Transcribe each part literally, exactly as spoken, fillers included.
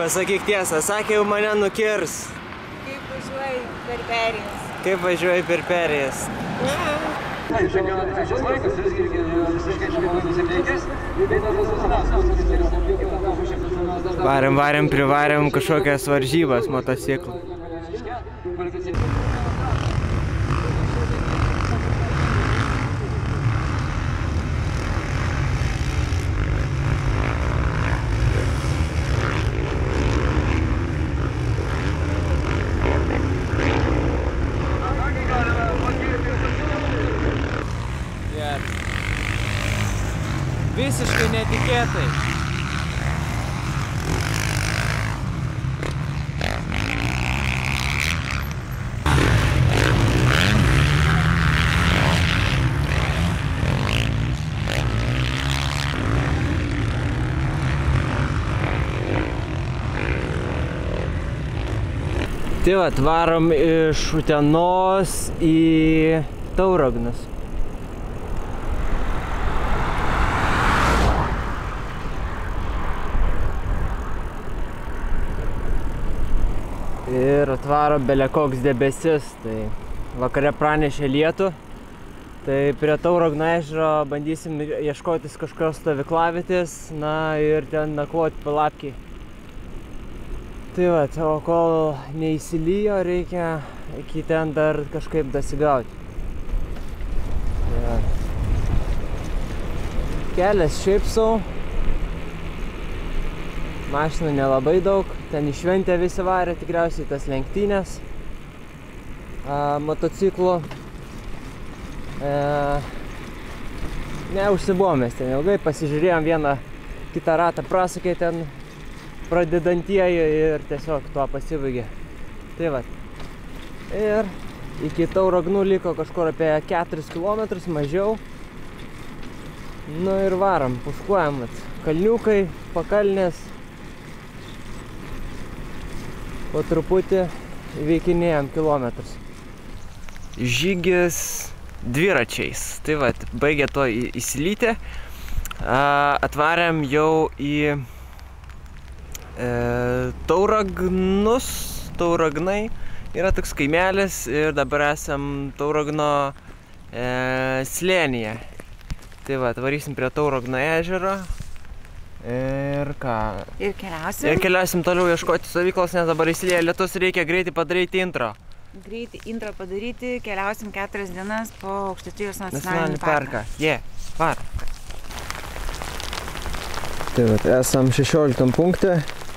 Pasakyk tiesą, sakė, jau mane nukirs. Kaip važiuoji per perėjas? Kaip važiuoji per perėjas? Taip, šiandien trečias laikas, visgi visiškai šamanai nusiteikęs. Varėm, varėm, privarėm kažkokias varžybas motociklų. Visiškai netikėtai. Tai vat, varom iš Utenos į Tauragnus. Ir atvaro belekoks debesis, tai vakare pranešė lietų. Tai prie Tauragno ežero bandysim ieškotis kažkokios stovyklavietis, na ir ten nakvoti palapkiai. Tai va, o kol neįsilijo, reikia iki ten dar kažkaip dasigauti. Tai kelias šiaip sau. Mašinų nelabai daug, ten į šventę visi varė, tikriausiai tas lenktynės a, motociklų. E, neužsibuvom mes ten ilgai, pasižiūrėjom vieną kitą ratą, prasakė ten pradedantieji ir tiesiog tuo pasibaigė. Tai va. Ir iki Tauragnų liko kažkur apie keturis kilometrus, mažiau. Nu ir varom, puškuojam, kalniukai, pakalnės. Po truputį įveikinėjom kilometrus. Žygis dviračiais. Tai va, baigė to įsilyti. Atvarėm jau į e, Tauragnus. Tauragnai yra toks kaimelis ir dabar esam Tauragno e, slėnyje. Tai va, atvarysim prie Tauragno ežero. Ir ką? Ir keliausim. Ir keliausim toliau ieškoti stovyklos, nes dabar įsilieja lietus, reikia greitai padaryti intro. Greitai intro padaryti, keliausim keturias dienas po Aukštaitijos nacionalinį parką. Jie, var. Tai vat, esam šešioliktam punkte.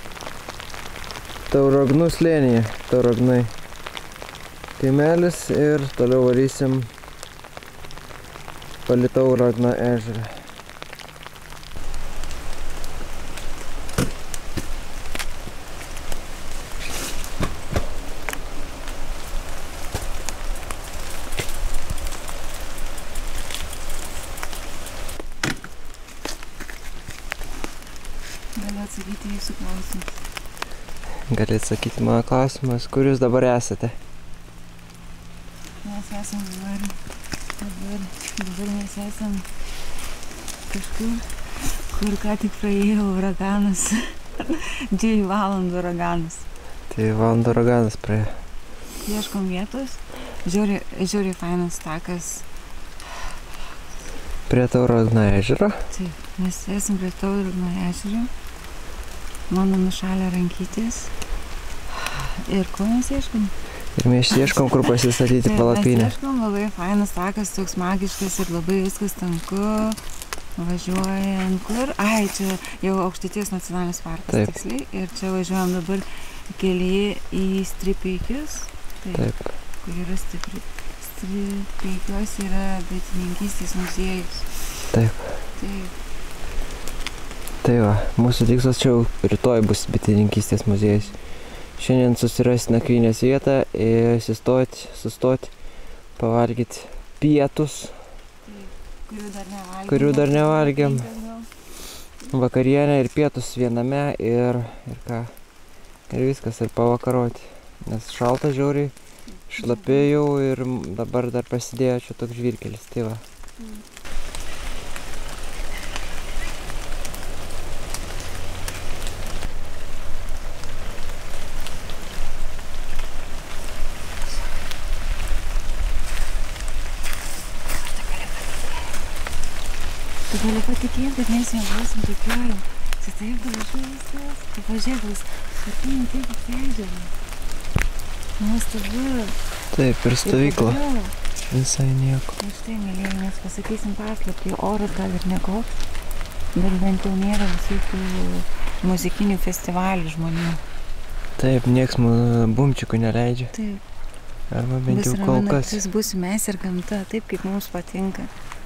Tauragnų slėnyje, Tauragnai kaimelis ir toliau varysim palei Tauragno ežerą. Galiu atsakyti jūsų klausimus. Gali atsakyti mano klausimas, kur jūs dabar esate? Mes esam dabar, dabar, dabar mes esam kažkur, kur ką tik praėjo uraganas, dviejų valandų uraganas. Dviejų valandų uraganas praėjo. Ieškom vietos, žiūri, žiūri fainas takas. Prie Tauragno ežero? Taip, mes esam prie Tauragno ežero. Mano nušalė rankytis. Ir ko mes ieškom? Ir mes ieškom, kur pasistatyti palapinę. Mes ieškom, labai fainas takas, toks magiškas ir labai viskas tanku. Važiuojam kur? Ai, čia jau Aukštaitijos nacionalinis parkas. Taip. Tiksliai. Ir čia važiuojam dabar kelyje į Stripeikius. Taip. Taip. Kur yra stipri. Stripeikiuos yra bitininkystės muziejus. Taip. Taip. Tai va, mūsų tikslas čia rytoj bus bitininkystės muziejus. Šiandien susirasti nakvynės vietą ir sustoti, sustoti, pavalgyti pietus, kurių dar nevalgėm. Kurių dar nevalgėm. Vakarienę ir pietus viename ir, ir ką. Ir viskas, ir pavakaroti. Nes šalta žiauriai, šlapėjau ir dabar dar prasidėjo čia toks žvyrkelis. Tai va. Mm. Gali patikėti, kad mes jau būsim tokioj. Čia taip gražu viskas. Tu pažiūrėk, artiniai taip apleidžiama. Nuostabu. Taip, ir stovykla. Visai nieko. Ir štai, mėlyje, mes pasakysim paslaptį. Oras gal ir nekoks, bet bent jau nėra visų tų muzikinių festivalių žmonių. Taip, nieks bumčikų neleidžia. Taip. Arba bent jau kol kas. Bus būsim mes ir gamta, taip kaip mums patinka.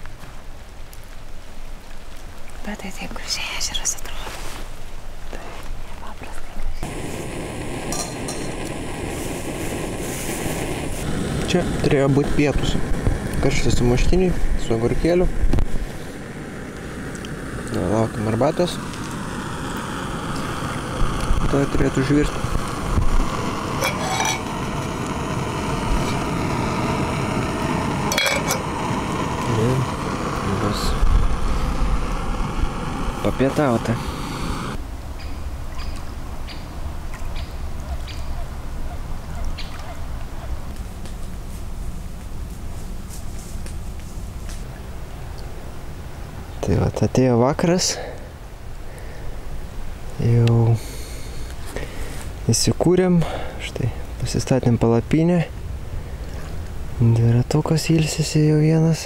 Bet tai taip gražiai ežeras atrodo. Taip, nepaprastai gražiai. Čia turėjo būti pietus. Karštas sumuštiniai su agurkėliu. Laukiam arbatos. To turėtų žvirti. Ir bus papietauta. Tai vat, atėjo vakaras. Jau įsikūrėm. Štai, pasistatėm palapinę. Dviratukas ilsisi jau vienas.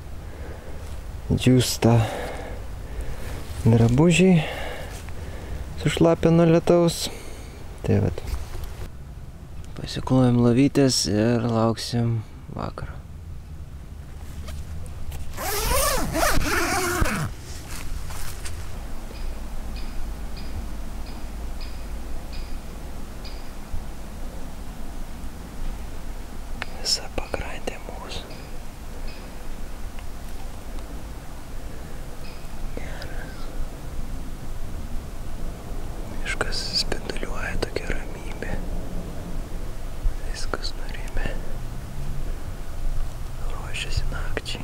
Džiūsta drabužiai. Sušlapė nuo lietaus. Tai vat. Pasiklojam lovytės ir lauksim vakaro. Visa pakrantė mūsų. Miškas spinduliuoja tokia ramybė. Viskas nurimę. Ruošiasi nakčiai.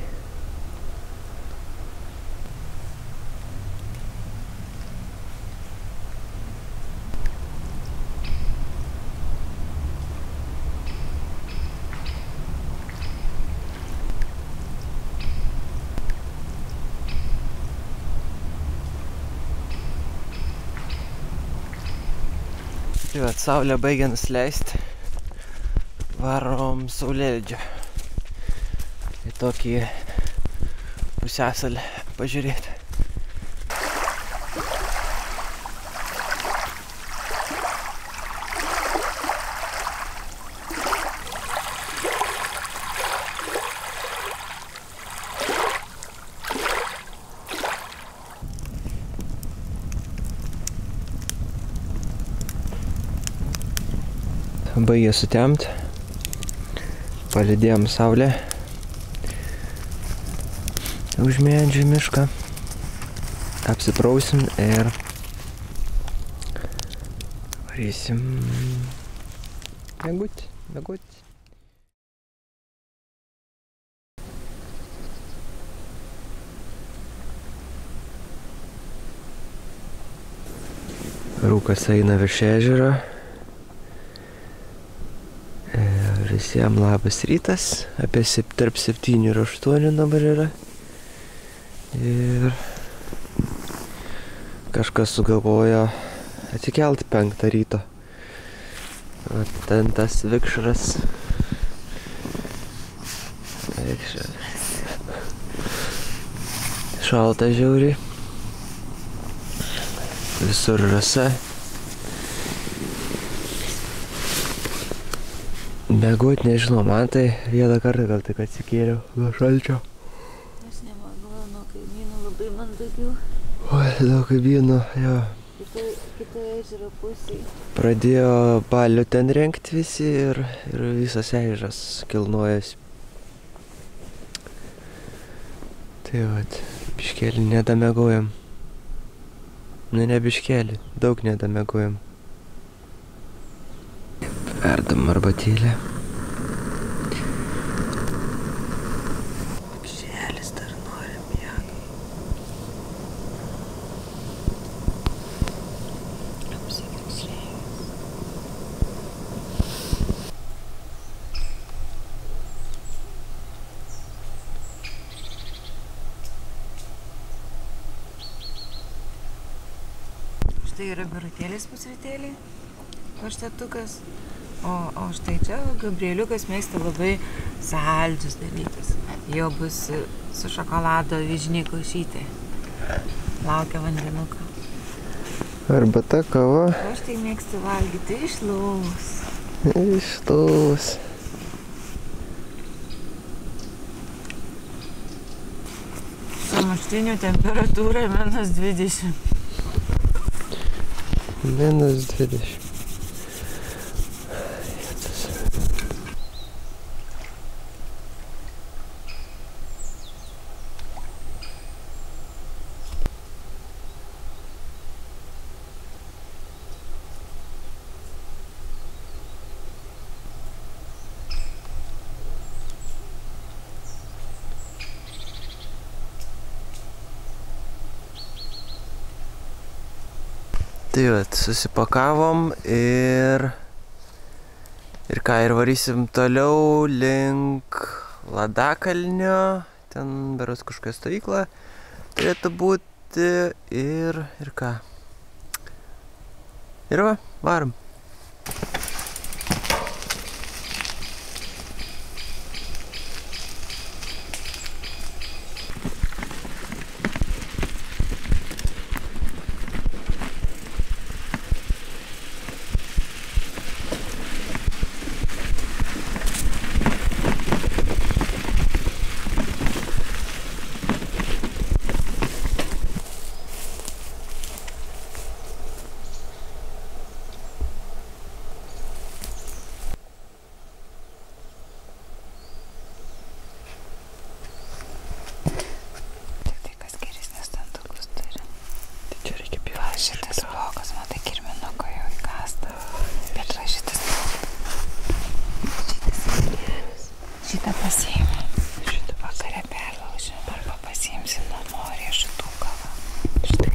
Tai vat, saulė baigia nusileisti. Varom saulėlydžio. Į tokį pusiasalį pažiūrėti. Baigė sutemt, palydėjom saulę už medžių mišką, apsiprausim ir varysim mėgutį, mėgutį. Rūkas eina virš ežero. Visiems labas rytas, apie tarp septynių ir aštuonių dabar yra. Ir kažkas sugalvojo atsikelti penktą ryto. O ten tas vikšras. Vikšras. Šalta žiauriai. Visur rasa. Mėgot nežinau, man tai vieną kartą gal tik atsikėliau nuo šalčio. Aš nemagau nuo kaimynų labai mandagių. Oi, nuo kaimynų, jo. Kitoje ežero pusėje. Pradėjo balių ten rengti visi ir, ir visas ežeras kilnojasi. Tai vat, biškelį nedamegojam. Nu ne biškelį, daug nedamegojam. Verdam arbatėlę. Vapšelis dar nori miego. Apsivikšėjus. štai yra birutėlės pusrytėliai, paštetukas. O, o štai čia Gabrieliukas mėgsta labai saldžius dalykus. Jo bus su šokolado vyžiniai kaušytė. Laukia vandenuką. Arbata, kava. O aš tai mėgstu valgyti iš lovos. Iš lovos. Sumuštinių temperatūra minus dvidešimt. Minus dvidešimt. Tai vat, susipakavom ir, ir ką, ir varysim toliau link Ladakalnio, ten berods kažkokia stovykla turėtų būti ir, ir ką. Ir va, varom. Šitas blogas, matai, kirminuko jau įkasta. Bet va šitas... Šitas... Šitą pasiėmė. Šitą vakare perlaužėm. Arba pasiimsim namo riešutų kavą. Štai.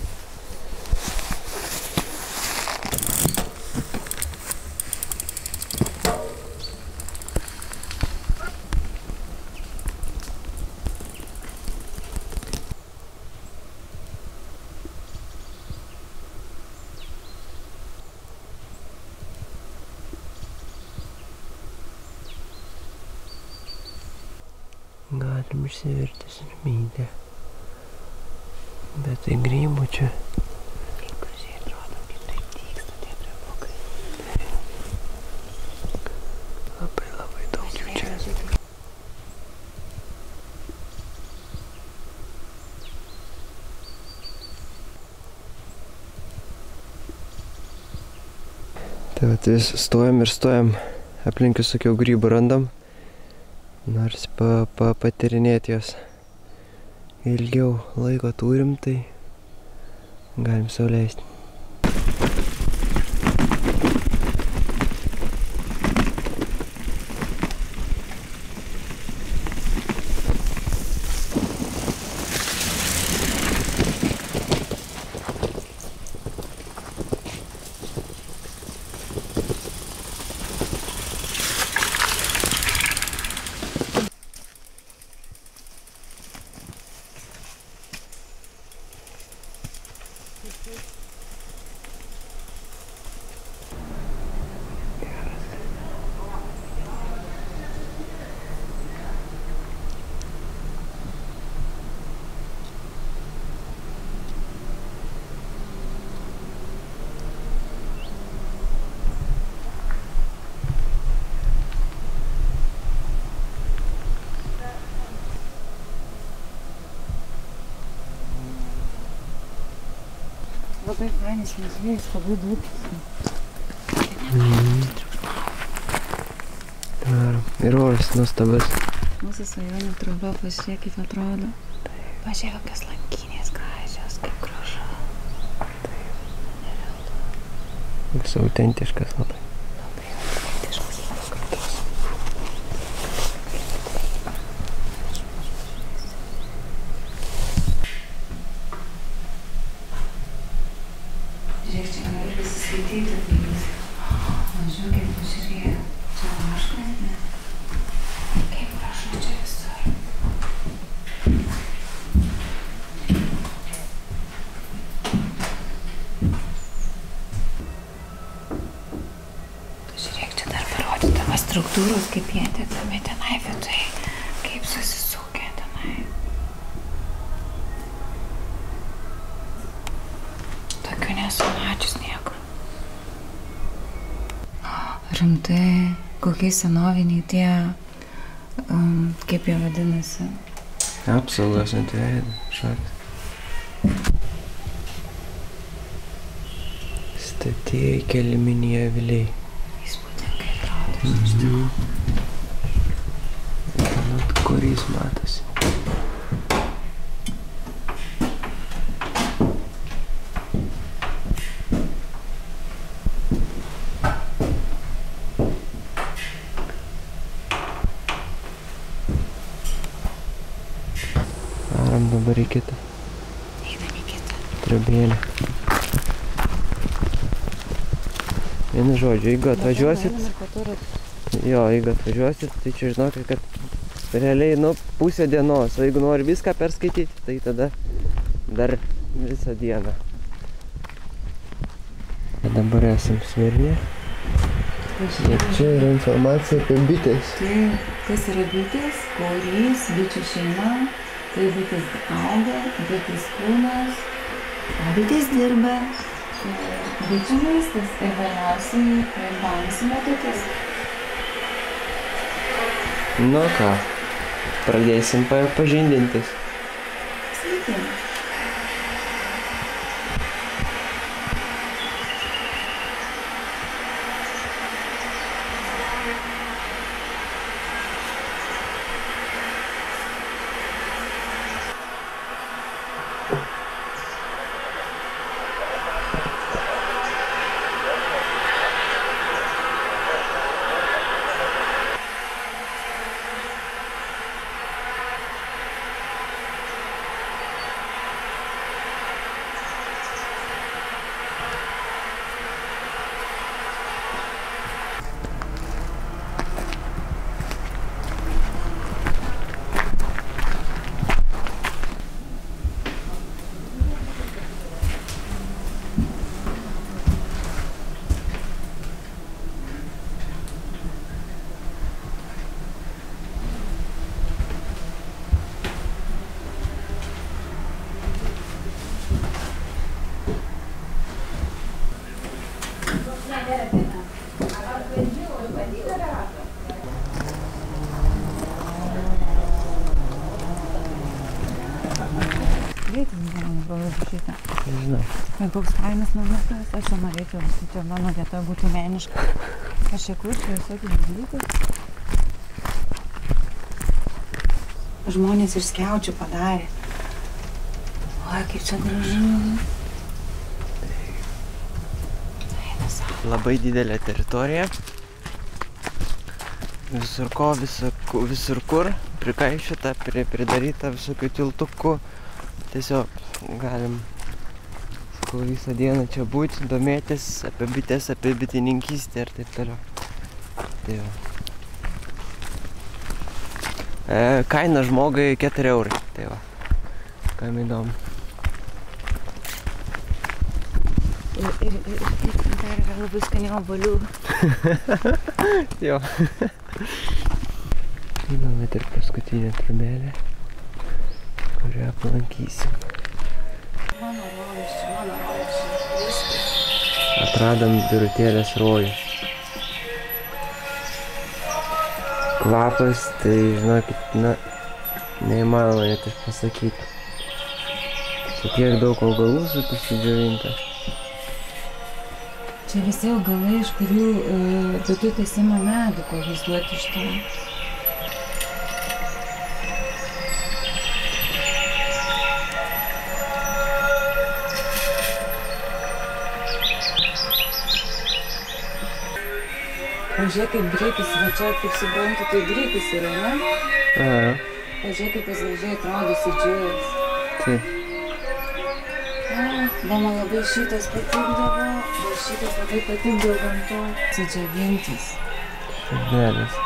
Galim išsivirti sirmydę. Bet tai grybų čia. Kaip gražiai atrodo, kaip taip dygsta tie grybaukai. Labai labai daug jų čia. Tai vat vis stojam ir stojam. Aplink visokių grybų randam. Nors pa, pa, patyrinėti jos ilgiau laiko turim, tai galim sau leisti. Labai fainis muziejus, labai daug. Mhm. Ir oras nuostabus. Mūsų svajonių trumpa, pažiūrėk, kaip atrodo. Pažiūrėk, kokios lankinės gražios, kaip gražu. Jis autentiškas labai. Labai autentiškas. Žiūrėk, čia gali pasiskaityti, tai važiuokit, pažiūrėk. Čia vaškas, ne? Kaip gražu čia visur. struktūros kaip jie dedami tenai viduje, kaip susisukę tenai. Tokių nesu mačius niekur. Rimtai, kokie senoviniai tie, um, kaip jie vadinasi? Apsaugos ant veido, šakės. Statėjai keliaminiai aviliai. Įspūdingai atrodo, iš tikrųjų. Vat kurys matosi. Varam dabar į kitą. Einam į kitą. Trobėlę. Vienu žodžiu, jeigu atvažiuosit, jo, jeigu atvažiuosit, tai čia žinokit, kad realiai, nu, pusę dienos, o jeigu nori viską perskaityti, tai tada dar visą dieną. Dabar esam Smirnė. Ir čia yra informacija apie bitės. Tai, kas yra bitės, korys, bičių šeima, tai bitės auga, bitės kūnas, o bitės dirba. Bičių maistas ir galiausiai balansų metodas. Nu ką, pradėsim pažindintis. Sveiki. Nežinau. Ir koks fainas namukas, aš jau norėčiau, čia mano vieta būtų meniška. Aš čia kurčiau visokius dalykus. Žmonės iš skiaučių padarė. Oi, kaip čia gražu. Labai didelė teritorija. Visur ko, visur, visur kur, prikaišyta, pridaryta visokių tiltukų. Tiesiog galim sakau, visą dieną čia būti, domėtis apie bites, apie bitininkystę ir taip toliau. Tai va. E, kaina žmogui keturi eurai. Tai va. Kam įdomu. Ir, ir, ir, ir dar yra labai skanių obuolių. Jo. Einame ir paskutinę trobelę, kurią aplankysim. Mano rojus čia, mano rojus čia. Viskas. Atradom Birutėlės rojų. Kvapas, tai žinokit, na, neįmanoma net aš pasakyti. Čia tiek daug augalų susidžiovinta. Čia visi augalai, iš kurių uh, bitutės ima medų, ko vaizduoti iš to. Pažiūrėk, kaip gripis, va čia, kaip suprantu, tai gripis yra, ne? Aha. Pažiūrėk, kaip jis gražiai atrodo sudžiūvęs. Taip. Va, man labai šitas patikdavo, va šitas labai patikdavo gamto. Sudžiavintis. Širdelės.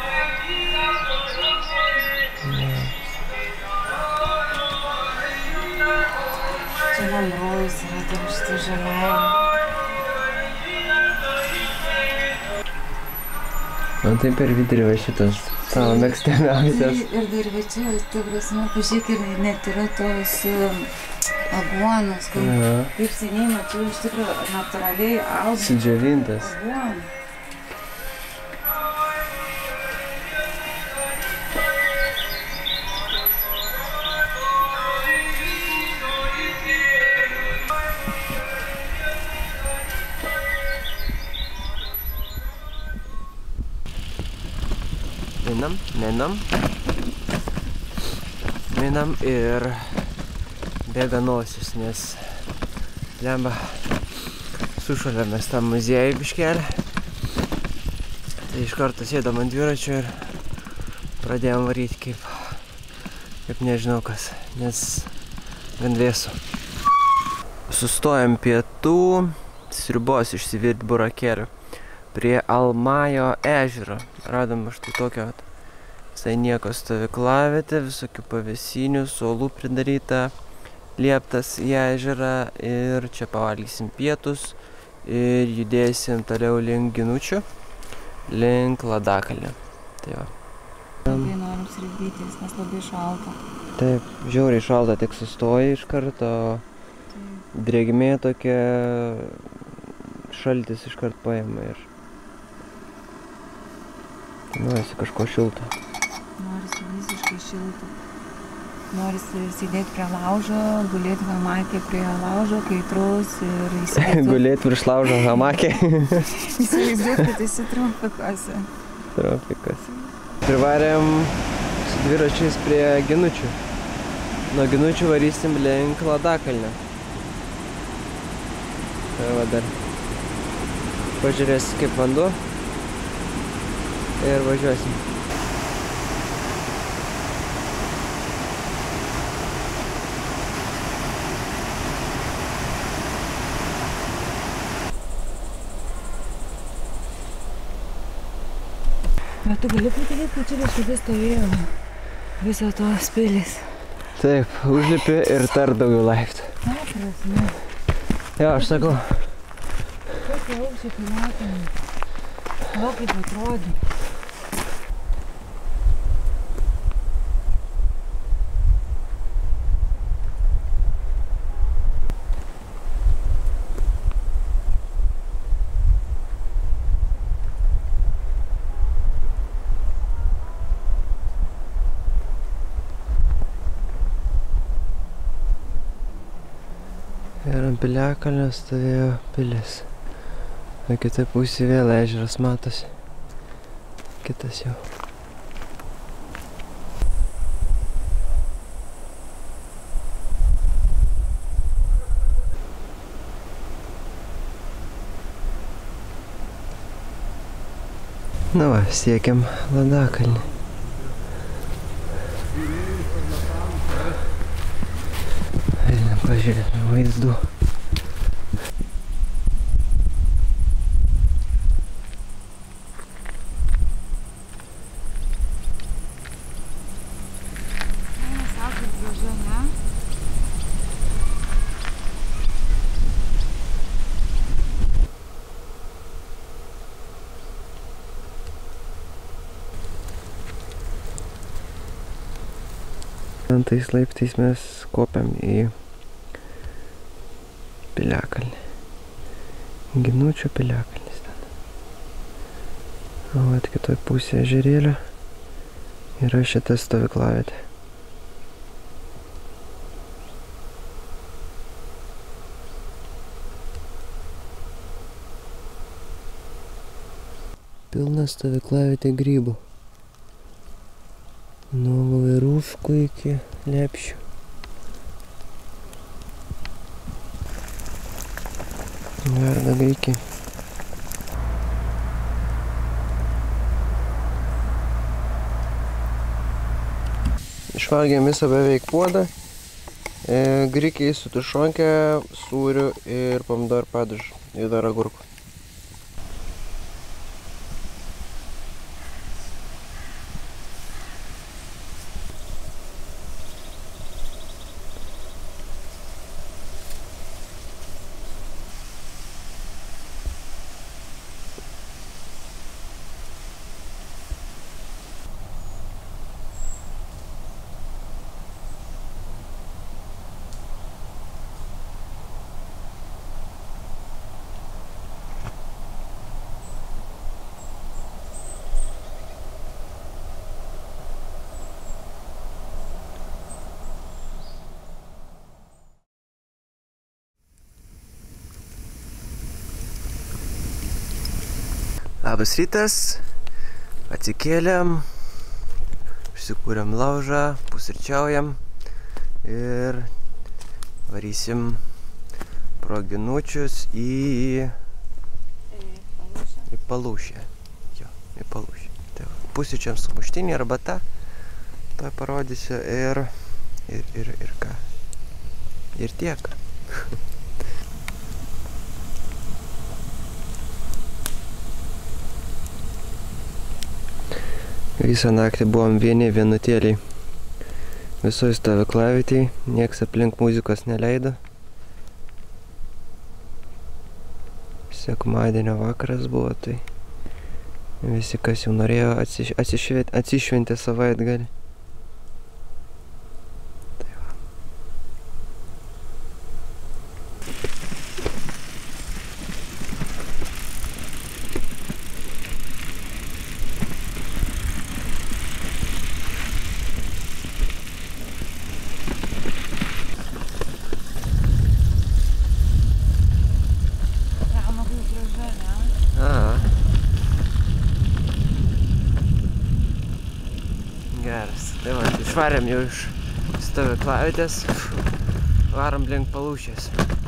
Čia man rojus yra tam šitą žaliavimą. Man tai per vidurį va šitas tavo mėgstamiausias. Ir dar va čia, ta prasme, pažiūrėk, ir net yra tos aguonos, kur kaip seniai mačiau, iš tikrųjų, natūraliai auga. Sudžiovintas. Aguonų. Minam, minam. Minam ir bėga nosis, nes lemba sušalėmės tą muziejų biškelį. Tai iš karto sėdam ant dviračio ir pradėjom varyti kaip, kaip nežinau kas, nes gan vėsu. Sustojom pietų, sriubos išsivirt burakėlių prie Almajo ežero. Radom štai tokią visai nieko stovyklavietę, visokių pavėsinių, suolų pridaryta, lieptas į ežerą ir čia pavalgysim pietus ir judėsim toliau link Ginučių, link Ladakalnio. Tai va. Labai norim sribytis, nes labai šalta. Taip, žiauriai šalta, tik sustoji iš karto, drėgmė tokia, šaltis iš karto paima ir norisi kažko šilto. Norisi visiškai šilto. Norisi sėdėti prie laužo, gulėti hamakė prie laužo, kaitraus ir įsivaizduoti. Gulėti virš laužo hamakė. Įsivaizduoti, kad esi tropikuose. Tropikuose. Privarėm su dviračiais prie Ginučių. Nuo Ginučių varysim link Ladakalnio. Tai va dar pažiūrėsim kaip vanduo. Ir važiuosim. Bet tu gali patikėti, kad čia kažkada stovėjo viso tos pilis. Taip, užlipi ir dar daugiau laiptų. Na, prasme. Jo, aš sakau. Kokie aukščiai pamatėme. O, kaip atrodė. Ir ant Piliakalnio stovėjo pilis. O kitoj pusėje vėl ežeras matosi. Kitas jau. Na va, siekiam Ladakalnį. Einam pažiūrėti vaizdų. Tais laiptais mes kopiam į Piliakalnį. Ginučių Piliakalnis ten. O vat kitoj pusėje ežerėlio yra šita stovyklavietė. Pilna stovyklavietė grybų. Nuo voveruškų iki lepšių. Verda gaikiai. Išvalgėm visą beveik puodą. E, grikiai su tušonke, sūriu ir pomidorų padažu. Ir dar agurkų. Labas rytas, atsikėlėm, užsikūrėm laužą, pusryčiaujam ir varysim pro Ginučius į... į Palūšę. Jo, į Palūšę. Tai va, pusryčiam sumuštinį, arbata, to parodysiu ir... ir, ir, ir ką. Ir tiek. Visą naktį buvom vieni vienutėliai visoje stovyklavietėje, nieks aplink muzikos neleido. Sekmadienio vakaras buvo, tai visi, kas jau norėjo, atsiš, atsišvent, atsišventė savaitgalį. Tai va. Geras. Tai va, išvarėm jau iš stovyklavietės, varom link Palūšės.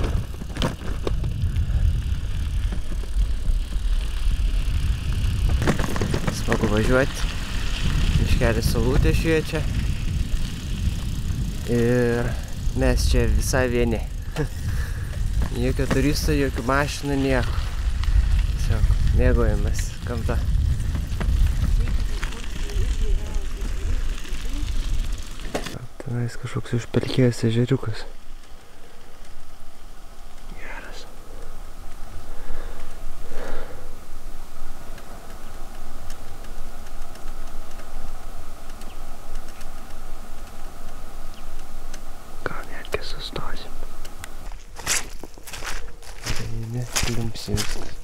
Smagu važiuoti, miškelis saulutė šviečia ir mes čia visai vieni. Jokio turistų, jokių mašinų, nieko. Tiesiog mėgaujamės gamta. Tenais kažkoks užpelkėjęs ežeriukas. Geras. Gal netgi sustosim. Eini, klimpsi viskas.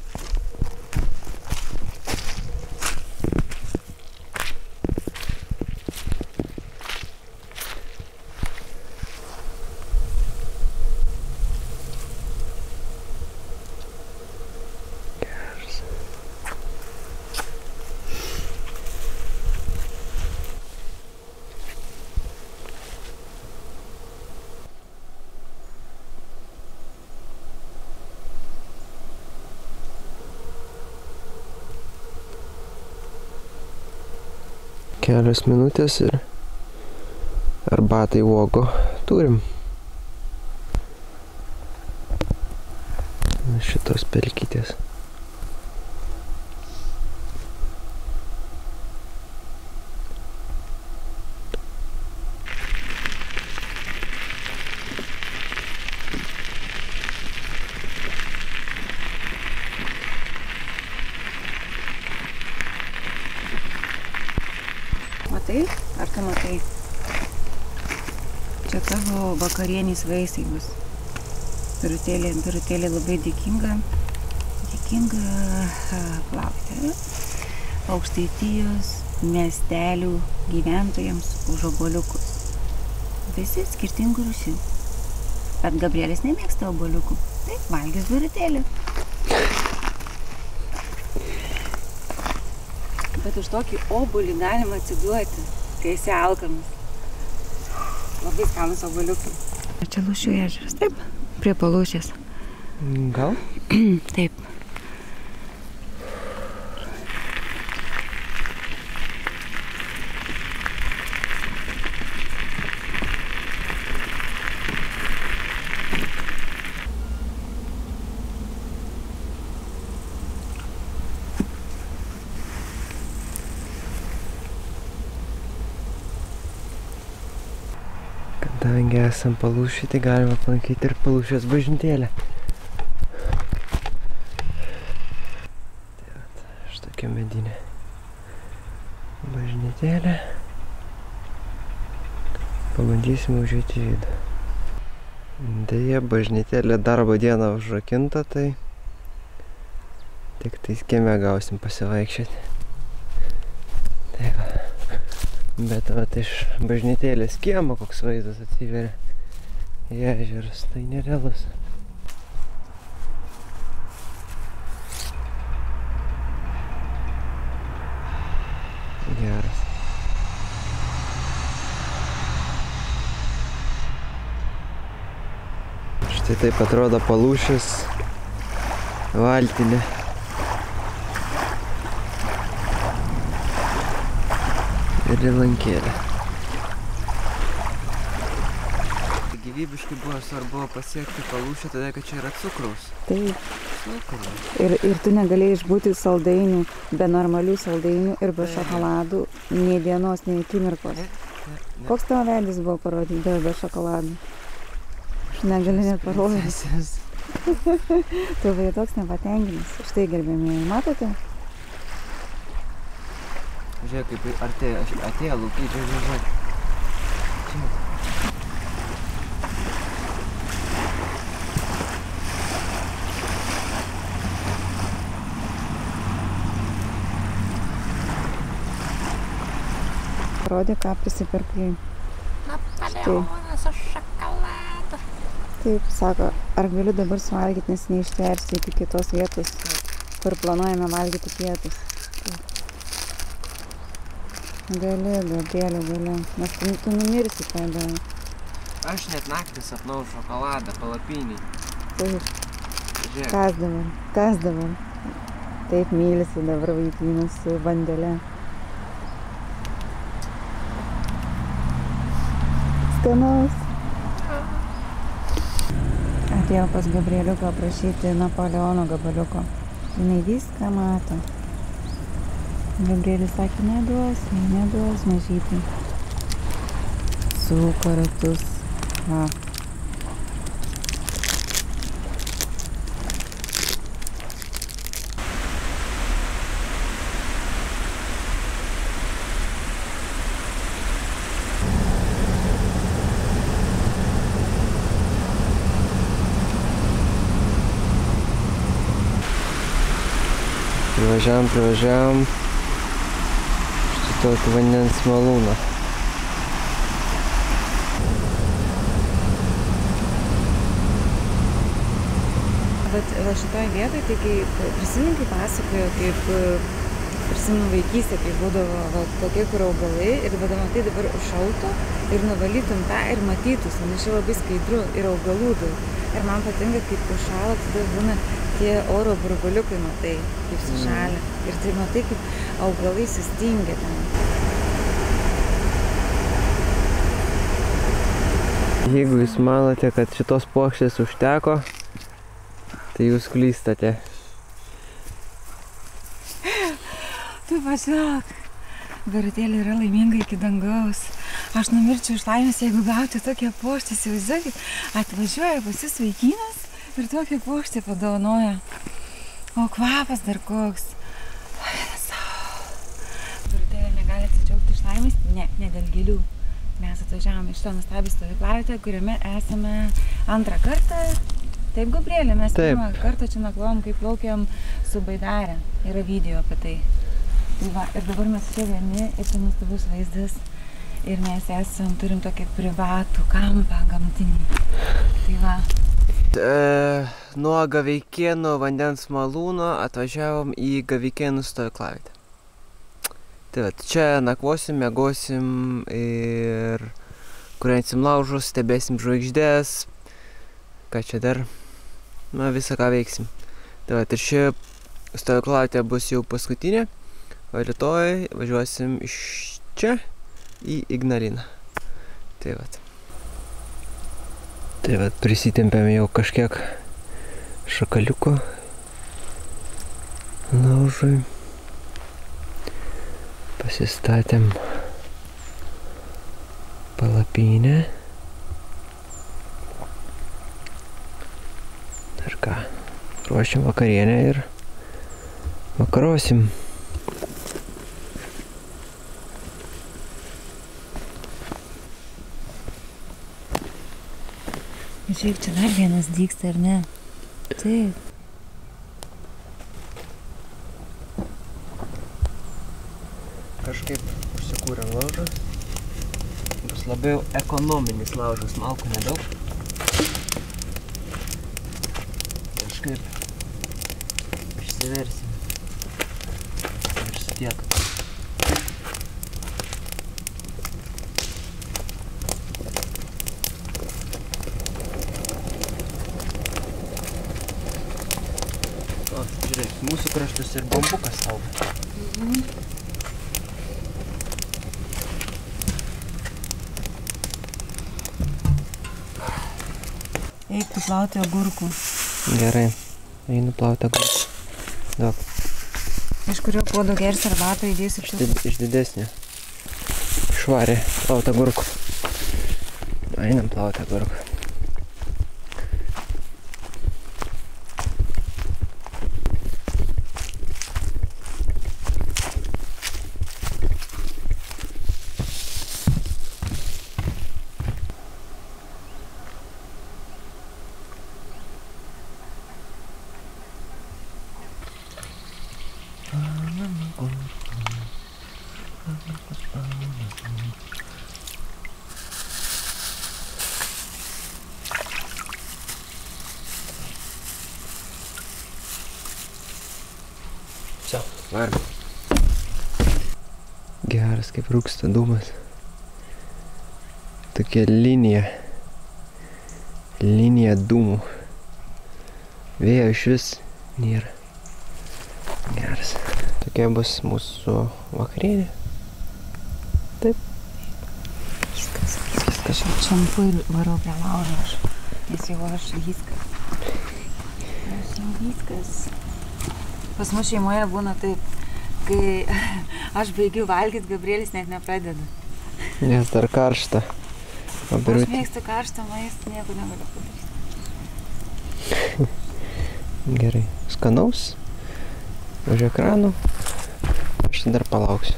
Kelios minutės ir arbatai uogų turim. Šitos pelkytės. Matai? Ar tu matai? Čia tavo vakarienės vaisiai bus. Birutėlė, Birutėlė labai dėkinga, dėkinga plaukti. Aukštaitijos miestelių gyventojams už obuoliukus. Visi skirtingų rūšių. Bet Gabrielis nemėgsta obuoliukų. Taip, valgys Birutėlė. Bet už tokį obuolį galima atsiduoti, kai esi alkanas. Labai skanus obuoliukai. Čia Lūšių ežeras, taip, prie Palūšės. Gal? Taip. Kadangi esam Palūšėj, tai galima aplankyti ir Palūšės bažnytėlę. Tai vat, štokia medinė bažnytėlė. Pabandysime užeiti į vidų. Deja, bažnytėlė darbo dieną užrakinta, tai tik tais kieme gausim pasivaikščioti. Tai va. Bet vat iš bažnytėlės kiemo koks vaizdas atsiveria į ežerus, tai nerealus. Tai taip atrodo Palūšis valtinė. Ir įlankėlė. Gyvybiškai buvo svarbu pasiekti Palūšę, tada, kad čia yra cukraus. Taip. Cukraus. Ir, ir tu negalėjai išbūti saldainių, be normalių saldainių ir be šokoladų, nei dienos, nei akimirkos. Ne, ne, ne. Koks tavo veidas buvo parodyti be, be šokoladų? Aš negaliu net parodyti. Tu vai toks nepatenkinas. Štai, gerbėmieji, matote? Žiūrėk, kaip artėja, atėjo laukai, žiūrėk, žiūrėk. Čia. Parodė, ką prisipirkai. Napoleonas su šokoladu. Taip, sako, ar galiu dabar suvalgyti, nes neištversiu iki kitos vietos, kur planuojame valgyti pietus. Taip. Gali, Gabrielė, gali. Nes tu, tu numirsi tada. Aš net naktį sapnau šokoladą palapinį. Taip. Žiūrėk. Kas dabar? Kas dabar? Taip mylisi dabar vaikinas su bandele. Skanaus. Atėjau pas Gabrieliuką prašyti Napoleono gabaliuko. Jinai viską mato. Gabrielis sakė, neduos, neduos mažytį. Suko ratus. Va. Privažiavam, privažiavam štai tokį vandens malūną. Bet va šitoj vietoj, tai kai prisimenu, kai pasakojo, kaip prisimenu vaikystę, kai būdavo va, tokie, kur augalai ir va, matai dabar šaltų ir nuvalytum tą ir matytus, nes čia labai skaidru ir augalų daug. Ir man patinka, kaip užšalo, tada būna tie oro burbuliukai, matai, kaip sušalia. Mm. Ir tai matai, kaip augalai sustingia ten. Jeigu jūs manote, kad šitos puokštės užteko, tai jūs klystate. Tu pažiūrėk, Birutėlė yra laiminga iki dangaus. Aš numirčiau iš laimės, jeigu gauti tokią puokštę, įsivaizduokit, atvažiuoja pas jūs vaikinas ir tokią puokštę padovanoja. O kvapas dar koks. Birutėlė negali atsidžiaugti iš laimės? Ne, ne dėl gėlių. Mes atvažiavome iš to nuostabią stovyklavietę, kuriame esame antrą kartą. Taip, Gabrielė, mes pirmą kartą čia nakvojom, kai plaukėm su Baidarė. Yra video apie tai. Tai va, ir dabar mes čia vieni, ir čia nuostabus vaizdas. Ir mes esam, turim tokį privatų kampą gamtinį. Tai va. E, nuo Gaveikėnų vandens malūno atvažiavom į Gaveikėnų stovyklavietę. Tai va, čia nakvosim, miegosim ir kūrensim laužus, stebėsim žvaigždės. Ką čia dar? Na, visą ką veiksim. Tai va, ir ši stovyklavietė bus jau paskutinė, o rytoj važiuosim iš čia į Ignaliną. Tai va. Tai va, prisitempėm jau kažkiek šakaliuko laužui. Pasistatėm palapinę. Ir ką, ruošiam vakarienę ir vakarosim. Žiūrėk, čia dar vienas dygsta, ar ne? Taip. Kažkaip užsikūrėm laužą. Bus labiau ekonominis laužas, malkų nedaug. Kažkaip išsiversim. Ir su tiek. bus ir bambukas tau. Mhm. Eik tu plauti agurkų. Gerai, einu plauti agurkų. Daug. Iš kurio puodo gersi arbatą įdėsi Iš, did, iš didesnio. Švarė plauti agurkų. Einam plauti agurkų. Čia, varom. Geras, kaip rūksta dūmas. Tokia linija. Linija dūmų. Vėjo iš vis nėra. Geras. Tokia bus mūsų vakarienė. Taip. Viskas. Viskas. Aš čampu ir varau prie laužo aš. Nes jau aš viskas. Aš jau viskas. Pas mus šeimoje būna taip, kai aš baigiu valgyti, Gabrielis net nepradeda. Nes dar karšta. Aš mėgstu karštą maistą, nieko negaliu padaryti. Gerai. Skanaus. Už ekranų. Aš dar palauksiu.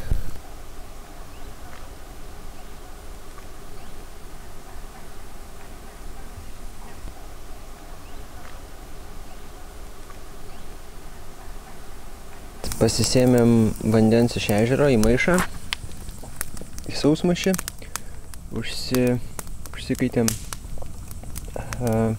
Pasisėmėm vandens iš ežero į maišą, į sausmaišį, užsi, užsikaitėm uh,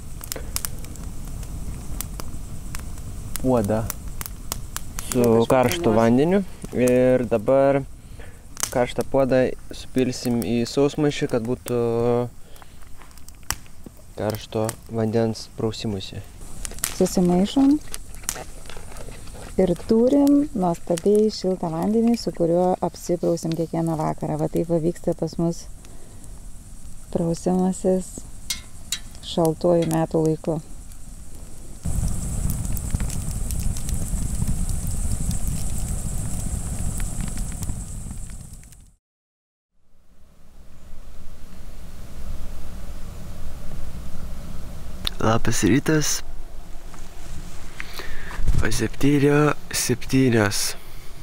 puodą su karštu vandeniu ir dabar karštą puodą supilsim į sausmaišį, kad būtų karšto vandens prausimuisi. Susimaišom. Ir turim nuostabiai šiltą vandenį, su kuriuo apsiprausim kiekvieną vakarą. Va taip vyksta pas mus prausimasis šaltuoju metų laiku. Labas rytas. O septynio septynios.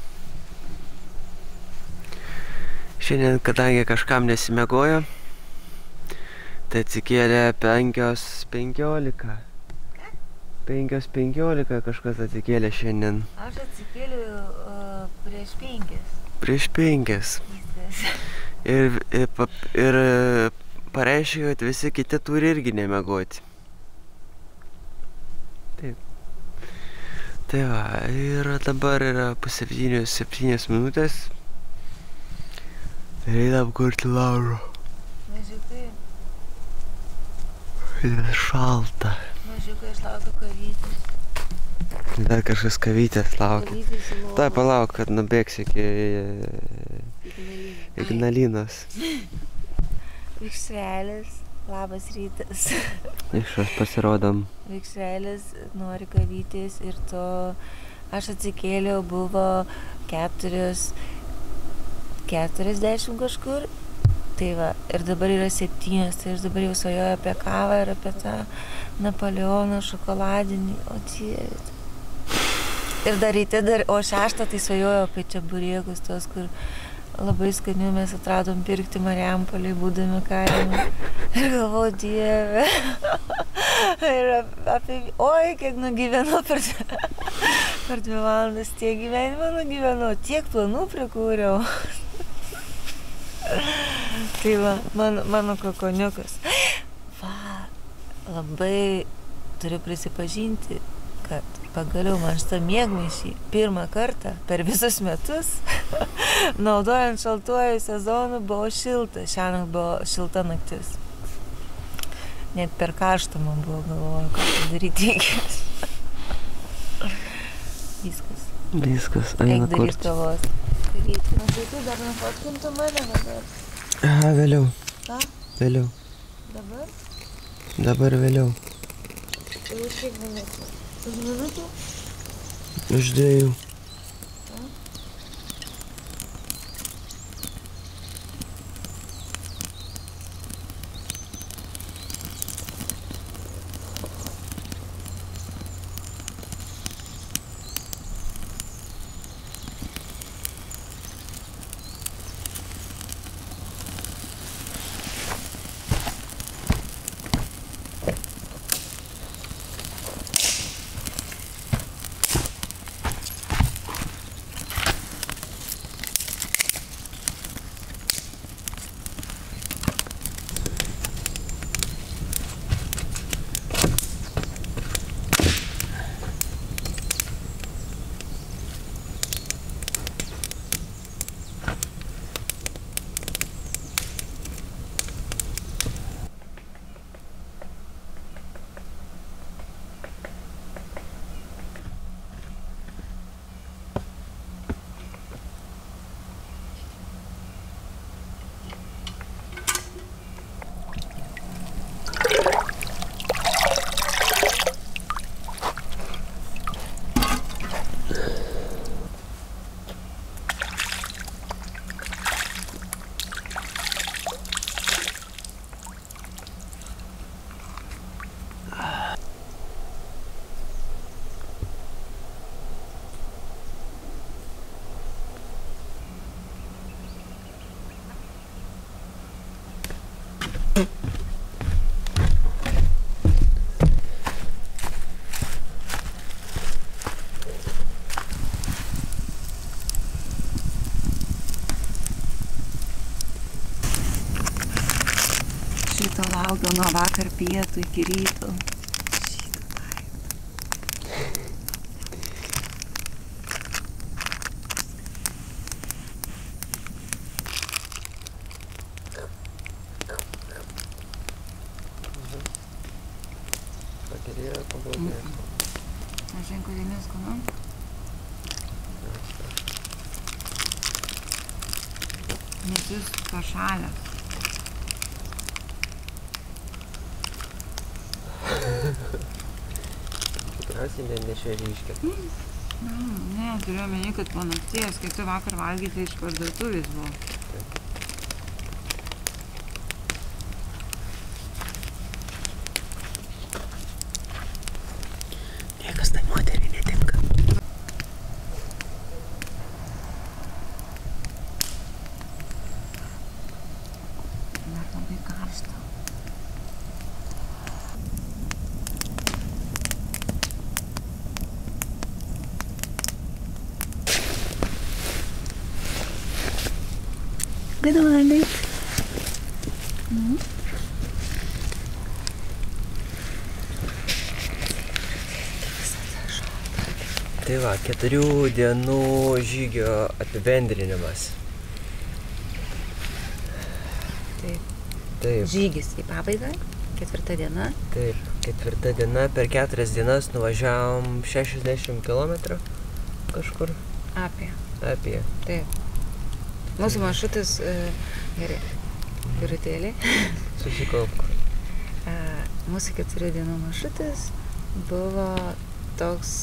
Šiandien, kadangi kažkam nesimiegojo, tai atsikėlė penkios penkiolika. Penkios penkiolika kažkas atsikėlė šiandien. Aš atsikėliu uh, prieš penkias. Prieš penkias. Ir, ir, ir pareiškia, kad visi kiti turi irgi nemiegoti. Taip. Tai va, ir dabar yra puseptynios septynios minutės. Ir einam kurti laužo. Mažiukai. Ir šalta. Mažiukai, aš laukiu kavytės. Dar kažkas kavytės laukia. Tai palauk, kad nubėgs iki Ignalinos. Vikšrelis, labas rytas. Išras pasirodom. Vikšrelis nori kavytės ir to aš atsikėliau, buvo keturios, keturiasdešimt kažkur. Tai va, ir dabar yra septynios, tai aš dabar jau svajoju apie kavą ir apie tą Napoleoną šokoladinį, o dieve. Ir dar ryte, dar, o šeštą tai svajoju apie čeburėkus, tos, kur labai skanių mes atradom pirkti Marijampolėj, būdami kaime. Ir galvoju, dieve. Ir apie, oi, kiek nugyvenau per, per dvi valandas, tiek gyvenimą nugyvenau, tiek planų prikūriau. Tai va, mano, mano kokoniukas. Va, labai turiu prisipažinti, kad pagaliau man šitą miegmaišį pirmą kartą per visus metus, naudojant šaltuoju sezonu, buvo šilta. Šiandien buvo šilta naktis. Net per karštą man buvo, galvoju, ką padaryti reikės. Viskas. Viskas, eina Eik daryt kavos. Daryti. Na tai tu dar nufotkintų mane dabar. Aha, vėliau. Ką? Vėliau. Dabar? Dabar vėliau. Tai už kiek minučių? Už minutų? Už dviejų. Šito laukiau nuo vakar pietų iki ryto. Pagerėjo, pablogėjo. Aš žinai, kodėl neskanu? Nes jūs pašalės. Tikriausiai ne, nešviežiškė. Mm, ne, turiu omeny, kad po nakties, kai tu vakar valgyti, tai iš parduotuvės buvo. Niekas tai moteriai netinka. Dar labai karšta. Good morning. Mhm. Tai va, keturių dienų žygio apibendrinimas. Taip. Taip, Žygis į pabaigą, ketvirta diena. taip, ketvirta diena, per keturias dienas nuvažiavom šešiasdešimt kilometrų kažkur Apie. apie. Taip. Mūsų maršrutas, uh, gerai, pirutėlį. Susikaupk. Uh, mūsų keturių dienų maršrutas buvo toks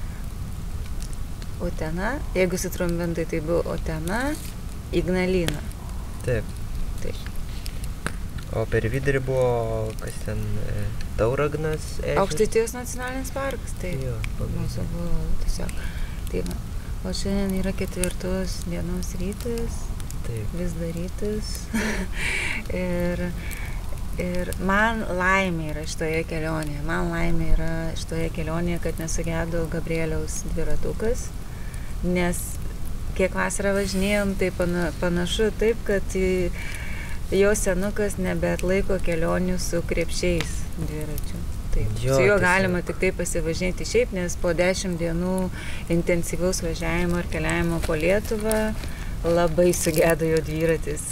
Utena, jeigu sutrumpintai, tai buvo Utena, Ignalina. Taip. Taip. O per vidurį buvo, kas ten, e, Tauragnas ežeras. Aukštaitijos nacionalinis parkas, taip. Jo, pagal. Mūsų buvo tiesiog. Tai va. O šiandien yra ketvirtos dienos rytas, Taip. vis dar rytas. ir, ir man laimė yra šitoje kelionėje. Man laimė yra šitoje kelionėje, kad nesugedo Gabrieliaus dviratukas. Nes kiek vasarą važinėjom, tai pana, panašu taip, kad jo senukas nebeatlaiko kelionių su krepšiais dviračių. Taip. Jo, Su juo tiesiog. galima tik tai pasivažinėti šiaip, nes po dešimt dienų intensyvaus važiavimo ir keliavimo po Lietuvą labai sugedo jo dviratis.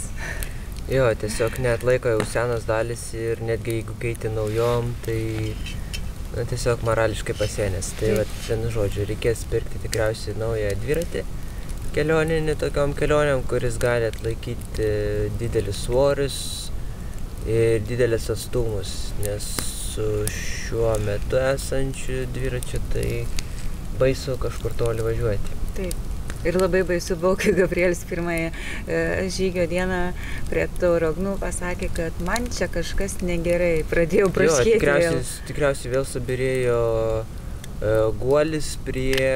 Jo, tiesiog neatlaiko jau senos dalys ir netgi jeigu keiti naujom, tai Na, tiesiog morališkai pasienęs. Tai vat, vienu žodžiu, reikės pirkti tikriausiai naują dviratį kelioninį tokiom kelionėm, kuris gali atlaikyti didelis svorius ir didelis atstumus, nes su šiuo metu esančiu dviračiu tai baisu kažkur toli važiuoti. Taip. Ir labai baisu buvo, kai Gabrielius pirmąją e, žygio dieną prie Tauragnų pasakė, kad man čia kažkas negerai, pradėjau praškėti. Jo, tikriausiai, tikriausiai vėl subirėjo e, guolis prie,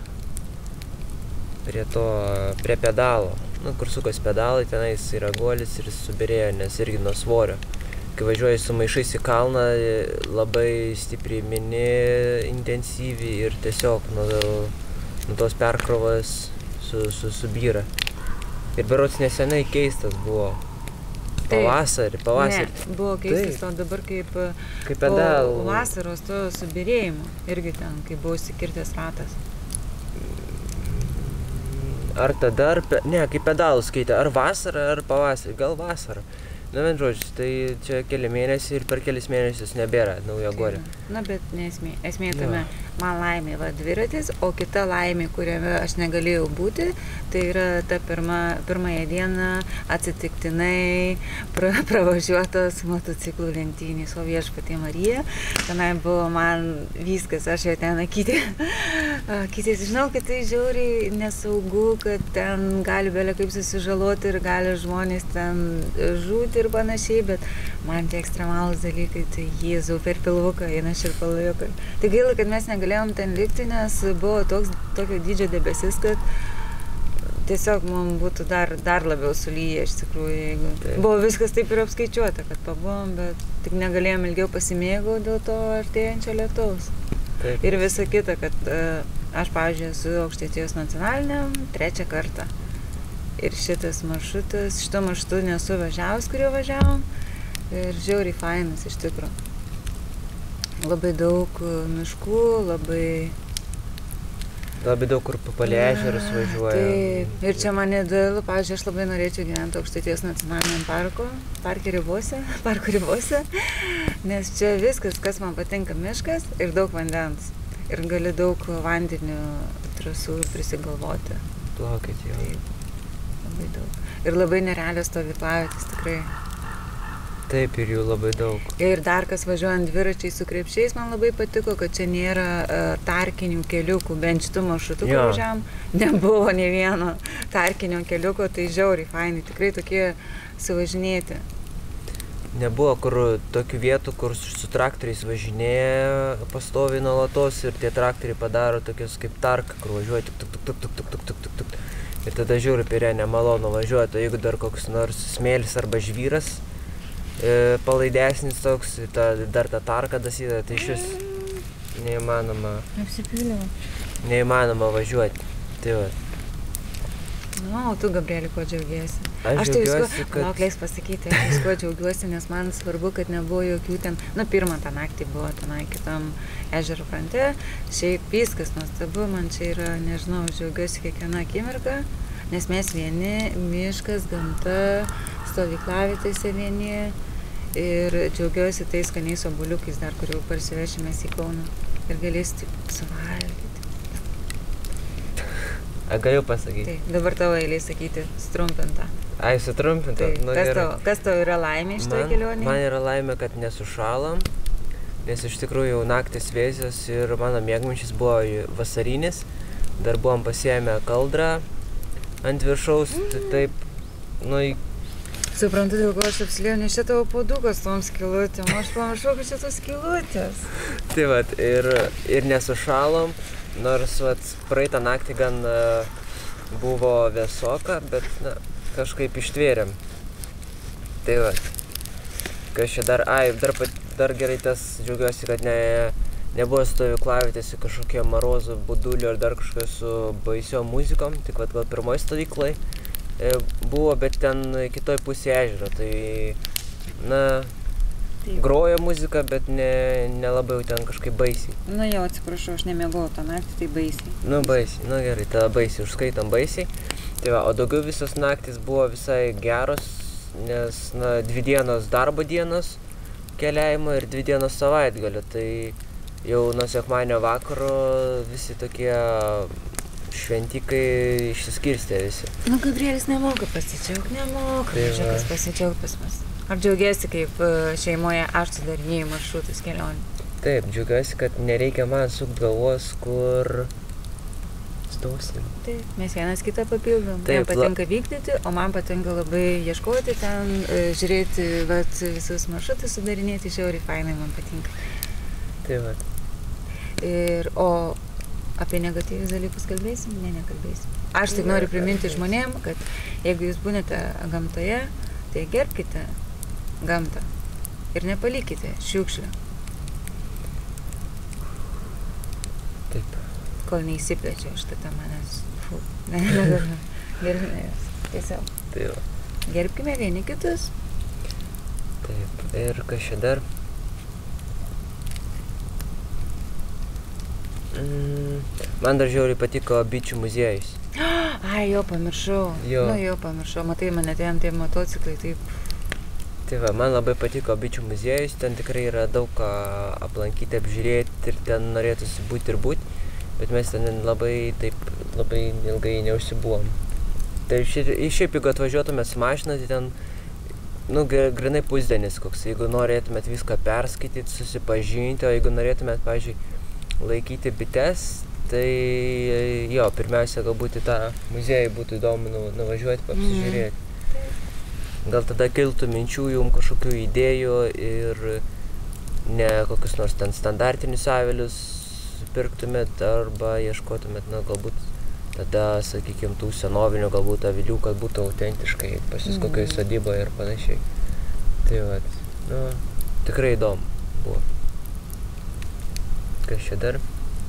prie to, prie pedalo. Nu, kur sukos pedalai, tenais yra guolis ir subirėjo, nes irgi nuo svorio. Kai važiuoji su maišais į kalną, labai stipriai mini, intensyviai ir tiesiog nuo, nuo tos perkrovos su, su, subyra. Ir berods nesenai keistas buvo. Pavasarį, pavasarį. Ne, buvo keistas, o dabar kaip, kaip pedalų. Po vasaros to subirėjimo, irgi ten, kai buvo įsikirtęs ratas. Ar tada, ar pe... ne, kaip pedalus keitė, ar vasarą, ar pavasarį, gal vasarą. Na, vien žodžiu, tai čia keli mėnesiai ir per kelis mėnesius nebėra naujo guolio. Na, bet nesmė. Esmė tame, man laimė va dviratis, o kita laimė, kuriame aš negalėjau būti, tai yra ta pirma, pirmąją dieną atsitiktinai pra, pravažiuotos motociklų lenktynės, o Viešpatie Marija. Tenai buvo man viskas, aš jau ten akyti. Akitės, žinau, kad tai žiauriai nesaugu, kad ten gali belia kaip susižaloti ir gali žmonės ten žūti ir panašiai, bet man tie ekstremalūs dalykai, tai Jėzau, per pilvuką eina širpalajukai. Tai gaila, kad mes negalėjom ten likti, nes buvo toks, tokio dydžio debesis, kad tiesiog mums būtų dar, dar labiau sulyję iš tikrųjų, jeigu taip. Buvo viskas taip ir apskaičiuota, kad pabuvom, bet tik negalėjom ilgiau pasimėgauti dėl to artėjančio lietaus. Taip. Ir visa kita, kad uh, aš, pavyzdžiui, esu Aukštaitijos nacionaliniam trečią kartą. Ir šitas maršrutas, šito maršrutu nesu važiavus, kurio važiavom. Ir žiauriai fainas iš tikro. Labai daug miškų, labai... Labai daug kur palei ežerus važiuoja. Taip, ir čia man idealu, pavyzdžiui, aš labai norėčiau gyventi Aukštaitijos nacionaliniam parko, parko ribose, parko ribose, nes čia viskas, kas man patinka, miškas ir daug vandens. Ir gali daug vandenių trasų prisigalvoti. Plaukit jau. Taip. Labai daug. Ir labai nerealios stovyklavietės, tikrai. Taip, ir jų labai daug. Ir dar kas važiuojant dviračiais su krepšiais, man labai patiko, kad čia nėra uh, tarkinių keliukų, bent šitų maršrutų, kur važiavam, nebuvo ne vieno tarkinio keliuko, tai žiauriai fainai, tikrai tokie suvažinėti. Nebuvo kur tokių vietų, kur su traktoriais važinėja pastoviai nuolatos ir tie traktoriai padaro tokius kaip tarką, kur važiuoja tuk tuk tuk tuk tuk tuk tuk tuk tuk. Ir tada žiūri prie nemalonu važiuoti, o jeigu dar koks nors smėlis arba žvyras e, palaidesnis toks, ta, dar tą tarką dasyda, tai iš vis neįmanoma. Apsipyliau. Neįmanoma važiuoti. Tai va. Nu, o tu, Gabrieli, kuo džiaugiesi? Aš, aš tai džiaugiuosi, visko, kad... Lauk, leis pasakyti, aš visko džiaugiuosi, nes man svarbu, kad nebuvo jokių ten, nu, pirmą tą naktį buvo tenai kitam ežero krante, šiaip viskas nuostabu, man čia yra, nežinau, džiaugiuosi kiekvieną akimirką, nes mes vieni, miškas, gamta, stovyklavietėse vieni ir džiaugiuosi tais skaniais obuoliukais dar, kurių parsivešimės į Kauną ir galėsi taip suvalgyti. A, galiu pasakyti. Taip, dabar tavo eilė sakyti sutrumpintą. Ai, sutrumpintą? Taip, nu, kas, tau, kas tau yra laimė iš toje kelionėje? Man yra laimė, kad nesušalam, nes iš tikrųjų naktis vėsios ir mano miegmaišis buvo vasarinis. Dar buvom pasiėmę kaldrą ant viršaus, mm. taip, nu... Suprantu, dėl ko aš apsilėjau, nes čia tavo puodukas tom skylutėm, aš pamašau, kad čia tos skylutės. Tai vat, ir, ir nesušalom. Nors vat, praeitą naktį gan uh, buvo vėsoka, bet na, kažkaip ištvėrėm. Tai va, kas čia dar, ai, dar, dar gerai tas džiaugiuosi, kad ne, nebuvo stovyklavietėse kažkokie marozų, budulio ar dar kažkokie su baisiom muzikom, tik vat, gal pirmoj stovyklai e, buvo, bet ten kitoj pusėje ežero, tai na... Taip. Grojo muzika, bet ne, nelabai ten kažkaip baisiai. Nu jau, atsiprašau, aš nemėgau tą naktį, tai baisiai. Nu baisiai, nu gerai, tada baisiai, užskaitom baisiai. Tai va, o daugiau visos naktis buvo visai geros, nes na, dvi dienos darbo dienos keliavimo ir dvi dienos savaitgalio. Tai jau nuo sekmadienio vakaro visi tokie šventikai išsiskirstė visi. Nu, Gabrielis nemoka pasidžiaugt, nemoka kažkas pasidžiaugt pas mus. Ar džiaugiesi, kaip šeimoje aš sudarinėjau maršrutus kelionį? Taip, džiaugiuosi, kad nereikia man sukt galvos, kur stosim. Taip, mes vienas kitą papildom. Taip, man patinka vykdyti, o man patinka labai ieškoti ten, žiūrėti vat, visus maršrutus, sudarinėti, žiauriai fainai man patinka. Taip, vat. Ir, o apie negatyvius dalykus kalbėsim? Ne, nekalbėsim. Aš tik noriu priminti žmonėm, kad jeigu jūs būnate gamtoje, tai gerbkite gamtą ir nepalikite šiukšlių. Taip. Kol neįsiplečia aš tada manęs. Fu. Ne, negaliu. Gerbkime jūs. Tiesiog. Taip. Gerbkime vieni kitus. Taip. Ir kas čia dar? Mm, man dar žiauriai patiko bičių muziejus. Ai, jo, pamiršau. Jo. Nu, jo, pamiršau. Matai, mane ten tie motociklai, taip. Tai va, man labai patiko bičių muziejus, ten tikrai yra daug ką aplankyti, apžiūrėti ir ten norėtųsi būti ir būti, bet mes ten labai taip, labai ilgai neužsibuvom. Tai šiaip, jeigu atvažiuotume su mašina, tai ten, nu, grinai pusdienis koks, jeigu norėtumėt viską perskaityti, susipažinti, o jeigu norėtumėt, pavyzdžiui, laikyti bites, tai jo, pirmiausia, galbūt į tą muziejų būtų įdomu nu, nuvažiuoti, apsižiūrėti. Gal tada kiltų minčių jum kažkokių idėjų ir ne kokius nors ten standartinius avilius pirktumėt arba ieškotumėt, na, galbūt tada, sakykime, tų senovinių galbūt avilių, kad būtų autentiškai pas jūs kokioj sodyboje ir panašiai. Tai vat, nu, tikrai įdomu buvo. Kas čia dar?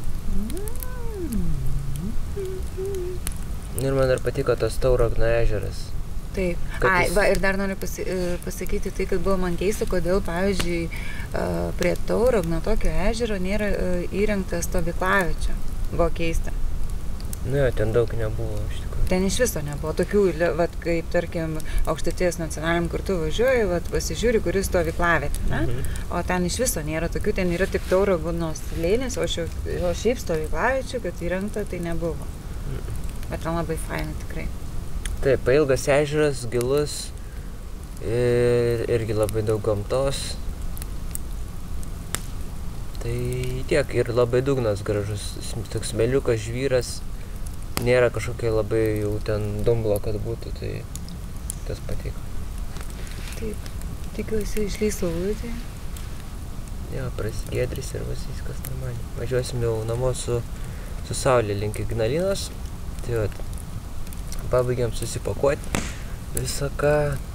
Ir man dar patiko tas Tauragno ežeras. Taip. Ai, va, ir dar noriu pasi, pasakyti tai, kad buvo man keista, kodėl, pavyzdžiui, prie Tauragno tokio ežero nėra įrengta stovyklaviečio. Buvo keista. Nu jo, ten daug nebuvo, iš tikrųjų. Ten iš viso nebuvo. Tokių, vat, kaip, tarkim, Aukštaitijos nacionaliniam kur tu važiuoji, vat, pasižiūri, kuris stovyklaviečio, ne? Mhm. O ten iš viso nėra tokių, ten yra tik Tauragno slėnis, o, šio, o šiaip stovyklaviečio, kad įrengta, tai nebuvo. Mhm. Bet ten labai fainai tikrai. Taip, pailgas ežeras, gilus ir irgi labai daug gamtos. Tai tiek, ir labai dugnas gražus, toks smėliukas, žvyras, nėra kažkokia labai jau ten dumblo, kad būtų, tai tas patiko. Taip, tikiuosi išlys saulutė. Jo, prasigėdris ir viskas normaliai. Važiuosim jau namo su, su saulė link Ignalinos, tai vat. Pabaigiam susipakuoti visą ką.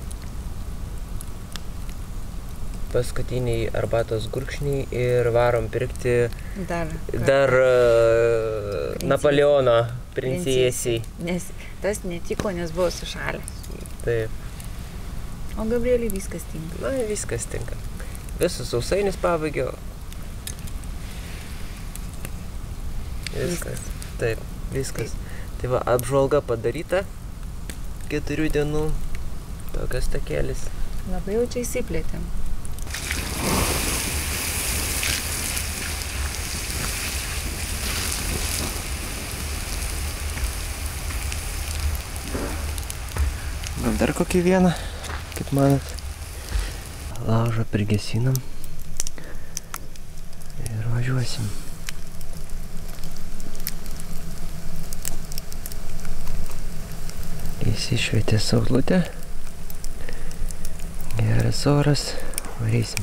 Paskutiniai arbatos gurkšniai ir varom pirkti dar, dar uh, Napoleono princesiai. Nes tas netiko, nes buvo sušalęs. Taip. O Gabrieliui viskas tinka. Na, viskas tinka. Visus sausainius pabaigiau. Viskas. Taip, viskas. Tai va, apžvalga padaryta keturių dienų, tokias takėlis. Labai jau čia įsiplėtėm. Gal dar kokį vieną, kaip manat. Laužą prigesinam ir važiuosim. Įsišvietė saulutė, geras oras, varysim.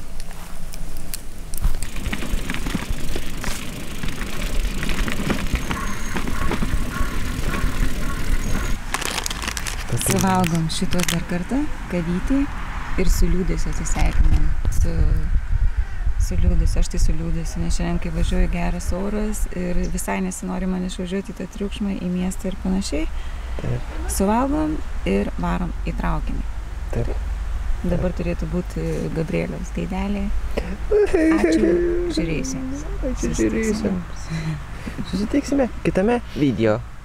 Suvalgom šitos dar kartą, kavytį ir su liūdėsiu atsisveikinam. Su, su liūdėsiu, aš tai su liūdėsiu, nes šiandien kai važiuoju geras oras ir visai nesinori man išvažiuoti į tą triukšmą, į miestą ir panašiai. Taip. Suvalgom ir varom į traukinį. Taip. Dabar turėtų būti Gabrieliaus gaidelė. Ačiū žiūrėjusiems. Ačiū žiūrėjusiems. Susitiksime kitame video.